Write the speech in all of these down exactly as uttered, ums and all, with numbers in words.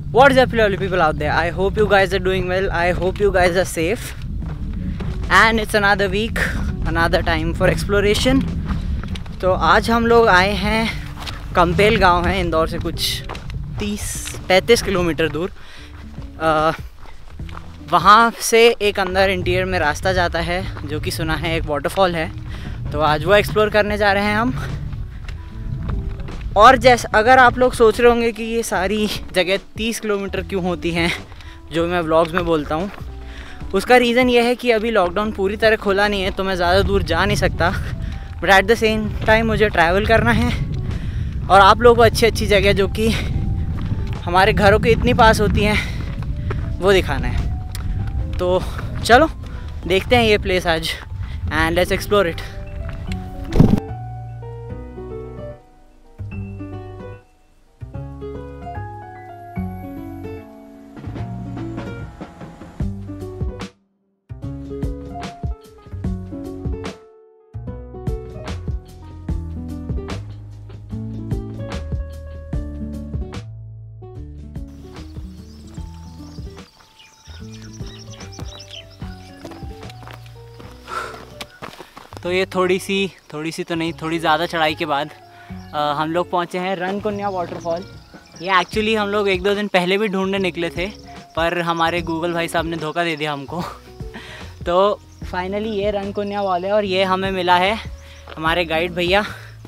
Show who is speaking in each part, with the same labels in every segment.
Speaker 1: What's up, lovely people out there? I hope you guys are doing well. I hope you guys are safe. And it's another week, another time for exploration. तो आज हम लोग आए हैं compel गांव है, इंदौर से कुछ तीस पैंतीस किलोमीटर दूर। आ, वहाँ से एक अंदर इंटीरियर में रास्ता जाता है जो कि सुना है एक वाटरफॉल है। तो आज वो एक्सप्लोर करने जा रहे हैं हम। और जैसे अगर आप लोग सोच रहे होंगे कि ये सारी जगह तीस किलोमीटर क्यों होती हैं जो मैं व्लॉग्स में बोलता हूँ, उसका रीज़न ये है कि अभी लॉकडाउन पूरी तरह खुला नहीं है तो मैं ज़्यादा दूर जा नहीं सकता। But at the same time मुझे ट्रैवल करना है और आप लोगों को अच्छी अच्छी जगह जो कि हमारे घरों के इतनी पास होती हैं वो दिखाना है। तो चलो देखते हैं ये प्लेस आज एंड लेट्स एक्सप्लोर इट। तो ये थोड़ी सी थोड़ी सी तो नहीं थोड़ी ज़्यादा चढ़ाई के बाद आ, हम लोग पहुँचे हैं रणकुन्या वाटरफॉल। ये एक्चुअली हम लोग एक दो दिन पहले भी ढूंढने निकले थे पर हमारे गूगल भाई साहब ने धोखा दे दिया हमको। तो फाइनली ये रणकुन्या वाले है और ये हमें मिला है हमारे गाइड भैया,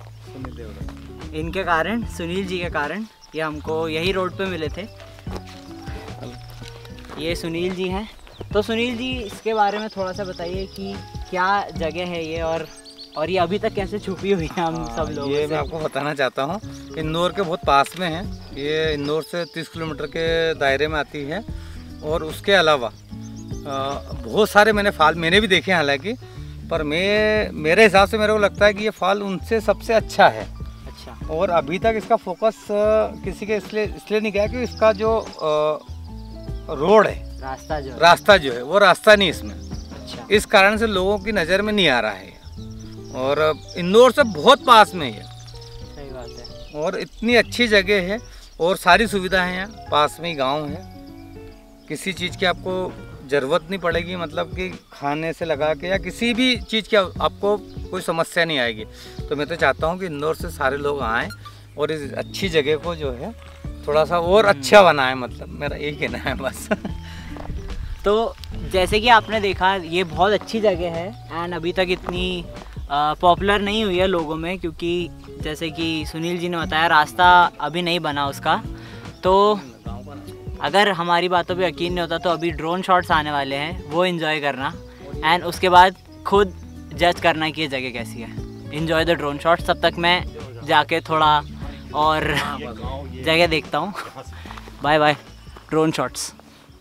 Speaker 1: इनके कारण, सुनील जी के कारण ये हमको यही रोड पे मिले थे। ये सुनील जी हैं। तो सुनील जी इसके बारे में थोड़ा सा बताइए कि क्या जगह है ये और और ये अभी तक कैसे छुपी हुई है हम सब लोग।
Speaker 2: ये मैं आपको बताना चाहता हूँ, इंदौर के बहुत पास में है। ये इंदौर से तीस किलोमीटर के दायरे में आती है और उसके अलावा बहुत सारे मैंने फॉल मैंने भी देखे हैं हालांकि, पर मैं मेरे हिसाब से मेरे को लगता है कि ये फॉल उनसे सबसे अच्छा है।
Speaker 1: अच्छा। और
Speaker 2: अभी तक इसका फोकस किसी के इसलिए इसलिए नहीं गया कि इसका जो रोड है,
Speaker 1: रास्ता जो
Speaker 2: रास्ता जो है वो रास्ता नहीं इसमें।
Speaker 1: अच्छा।
Speaker 2: इस कारण से लोगों की नज़र में नहीं आ रहा है और इंदौर से बहुत पास में है।
Speaker 1: सही बात है।
Speaker 2: और इतनी अच्छी जगह है और सारी सुविधाएं हैं यहाँ, पास में ही गांव है, किसी चीज़ की आपको ज़रूरत नहीं पड़ेगी, मतलब कि खाने से लगा के या किसी भी चीज़ की आपको कोई समस्या नहीं आएगी। तो मैं तो चाहता हूँ कि इंदौर से सारे लोग आएँ और इस अच्छी जगह को जो है थोड़ा सा और अच्छा बनाएं, मतलब मेरा यही कहना है बस।
Speaker 1: तो जैसे कि आपने देखा ये बहुत अच्छी जगह है एंड अभी तक इतनी पॉपुलर नहीं हुई है लोगों में, क्योंकि जैसे कि सुनील जी ने बताया रास्ता अभी नहीं बना उसका। तो अगर हमारी बातों पे यकीन नहीं होता तो अभी ड्रोन शॉट्स आने वाले हैं, वो एंजॉय करना एंड उसके बाद खुद जज करना कि ये जगह कैसी है। Enjoy the drone shots. तब तक मैं जाके थोड़ा और जगह देखता हूँ। Bye bye drone shots.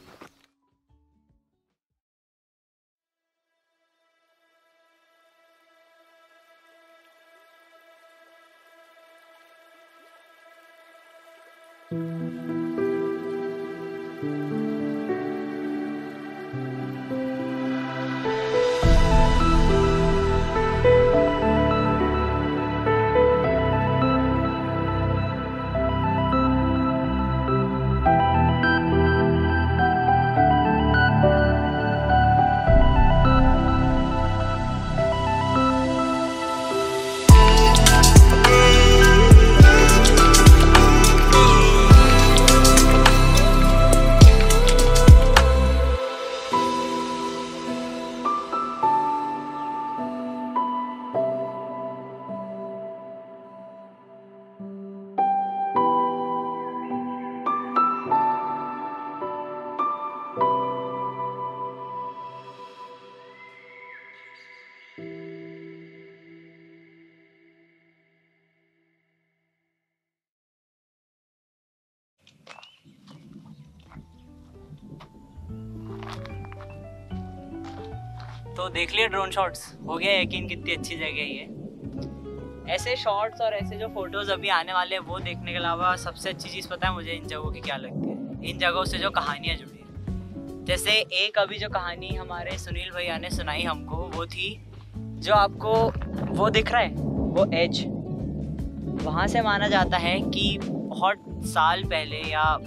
Speaker 1: तो देख लिए ड्रोन शॉट्स, हो गया यकीन कितनी अच्छी जगह है ये। ऐसे शॉट्स और ऐसे जो फोटोज अभी आने वाले हैं वो देखने के अलावा सबसे अच्छी चीज़ पता है मुझे इन जगहों की क्या लगती है, इन जगहों से जो कहानियाँ जुड़ी हैं। जैसे एक अभी जो कहानी हमारे सुनील भैया ने सुनाई हमको, वो थी जो आपको वो दिख रहा है वो एज, वहाँ से माना जाता है कि बहुत साल पहले या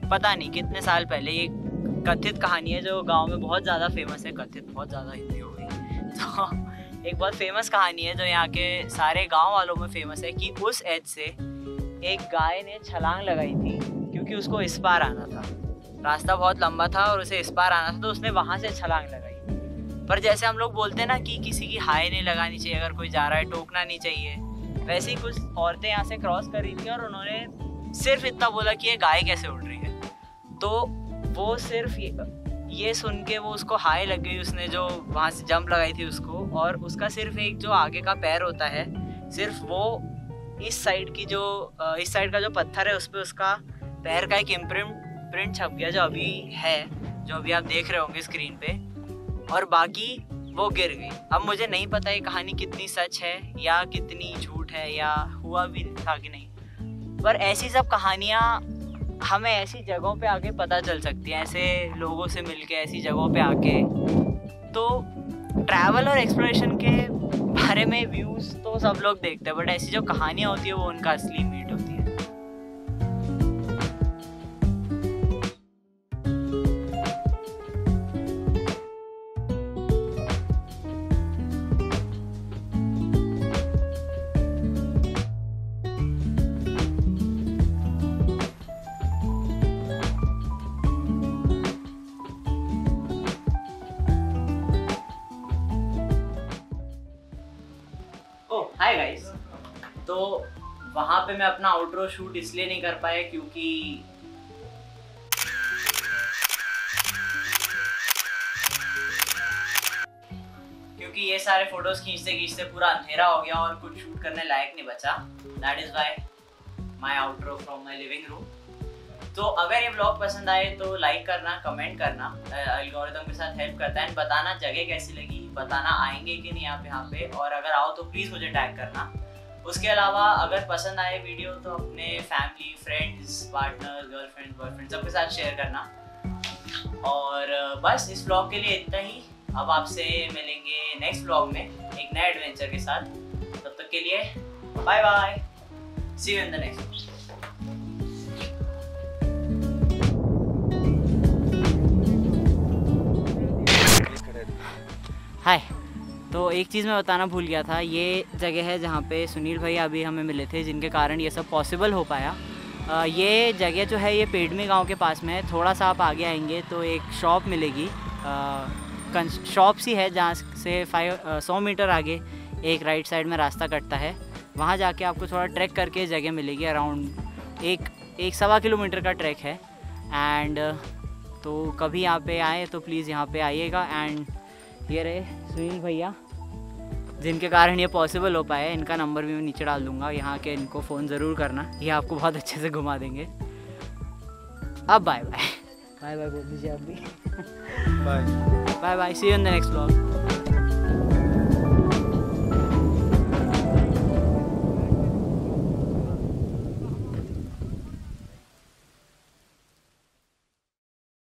Speaker 1: पता नहीं कितने साल पहले, ये कथित कहानी है जो गांव में बहुत ज़्यादा फेमस है। कथित बहुत ज़्यादा हिंदी हो गई तो एक बहुत फेमस कहानी है जो यहाँ के सारे गांव वालों में फेमस है कि उस एज से एक गाय ने छलांग लगाई थी क्योंकि उसको इस पार आना था। रास्ता बहुत लंबा था और उसे इस पार आना था, तो उसने वहाँ से छलांग लगाई। पर जैसे हम लोग बोलते हैं ना कि किसी की हाय नहीं लगानी चाहिए, अगर कोई जा रहा है टोकना नहीं चाहिए, वैसे ही कुछ औरतें यहाँ से क्रॉस कर रही थी और उन्होंने सिर्फ इतना बोला कि ये गाय कैसे उड़ रही है। तो वो सिर्फ ये, ये सुन के वो उसको हाय लग गई, उसने जो वहाँ से जंप लगाई थी उसको, और उसका सिर्फ एक जो आगे का पैर होता है, सिर्फ वो इस साइड की जो इस साइड का जो पत्थर है उस पर उसका पैर का एक इम्प्रिंट प्रिंट छप गया जो अभी है, जो अभी आप देख रहे होंगे स्क्रीन पे, और बाकी वो गिर गई। अब मुझे नहीं पता ये कहानी कितनी सच है या कितनी झूठ है या हुआ भी था कि नहीं, पर ऐसी सब कहानियाँ हमें ऐसी जगहों पे आके पता चल सकती हैं, ऐसे लोगों से मिलके ऐसी जगहों पे आके। तो ट्रैवल और एक्सप्लोरेशन के बारे में व्यूज़ तो सब लोग देखते हैं, बट ऐसी जो कहानियाँ होती है वो उनका असली मीट होती है। हाय गाइस, तो वहाँ पे मैं अपना आउटरो शूट इसलिए नहीं कर पाया क्योंकि क्योंकि ये सारे फोटोज खींचते खींचते पूरा अंधेरा हो गया और कुछ शूट करने लायक नहीं बचा। That is why my outro from my living room. तो अगर ये ब्लॉग पसंद आए तो लाइक करना, कमेंट करना, एल्गोरिथम के साथ हेल्प करता है, बताना जगह कैसी लगी, बताना आएंगे कि नहीं आप यहाँ पे, और अगर आओ तो प्लीज़ मुझे टैग करना। उसके अलावा अगर पसंद आए वीडियो तो अपने family, friends, partners, girlfriend, boyfriend सबके साथ शेयर करना। और बस इस ब्लॉग के लिए इतना ही। अब आपसे मिलेंगे नेक्स्ट ब्लॉग में एक नए एडवेंचर के साथ। तब तक के लिए bye bye, see you in the next. Hi, तो एक चीज़ मैं बताना भूल गया था, ये जगह है जहाँ पे सुनील भैया अभी हमें मिले थे, जिनके कारण ये सब पॉसिबल हो पाया। आ, ये जगह जो है ये पेडमी गांव के पास में है। थोड़ा सा आप आगे आएंगे तो एक शॉप मिलेगी, शॉप सी है जहाँ से फाइव सौ मीटर आगे एक राइट साइड में रास्ता कटता है। वहाँ जाके आपको थोड़ा ट्रैक करके जगह मिलेगी, अराउंड एक एक सवा किलोमीटर का ट्रैक है। एंड तो कभी यहाँ पे आए तो प्लीज़ यहाँ पे आइएगा। एंड ये रहे सुनील भैया जिनके कारण ये पॉसिबल हो पाया है। इनका नंबर भी मैं नीचे डाल दूँगा, यहाँ के इनको फ़ोन ज़रूर करना, ये आपको बहुत अच्छे से घुमा देंगे। अब बाय बाय बाय बाय बोल दीजिए आप भी।
Speaker 2: Bye
Speaker 1: bye bye, see you in the next vlog.